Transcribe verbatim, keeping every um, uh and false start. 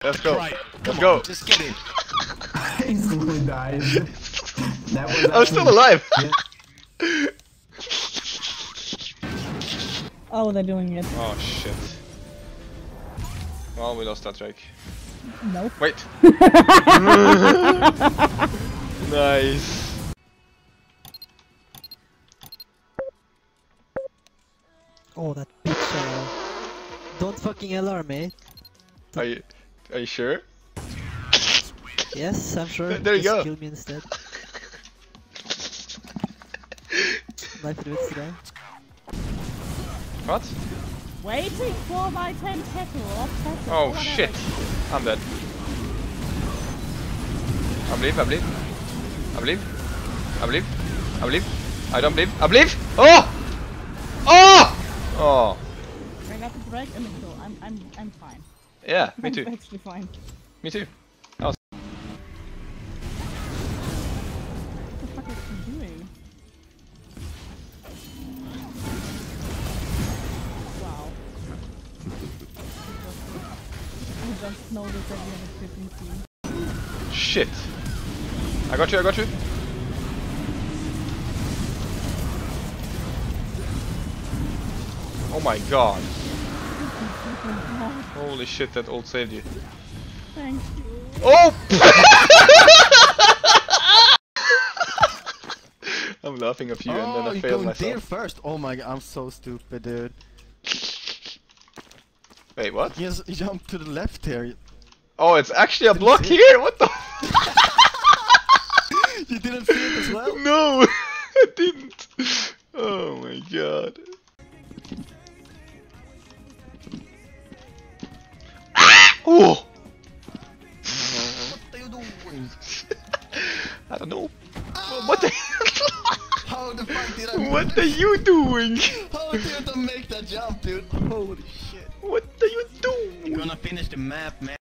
Let's go. Right. Let's Come go. on, just get in. I instantly died. That was I'm still alive. Yeah. Oh, they're doing it. Oh shit. Well, we lost that Drake. Nope. Wait. Nice. Oh, that bitch. Uh, don't fucking L R, mate. Are you? Are you sure? Yes, I'm sure. There you Just go. kill me instead. Knife through it today. What? Waiting for my tentacle or petal. Oh whatever. shit. I'm dead. I believe. I believe. I believe. I believe. I believe. I don't believe. I believe. Oh! Oh! Oh. I got the break and the kill. I'm, I'm, I'm fine. Yeah, me I'm too. actually fine. Me too. I was What the fuck is she doing? Wow. I just noticed that you have a fifteen team. Shit. I got you. I got you. Oh my god. Holy shit, that ult saved you. Thank you. Oh! I'm laughing at you and Oh, then I you're failed going myself. there first. Oh my god, I'm so stupid, dude. Wait, what? He just jumped to the left here. Oh, it's actually a Didn't block see it. here? What the? You didn't see it as well? No! I didn't. Oh my god. Oh! What are you doing? I don't know. What the How the fuck did I What are you doing? How did you make that jump, dude? Holy shit. What are you doing? You're gonna finish the map, man.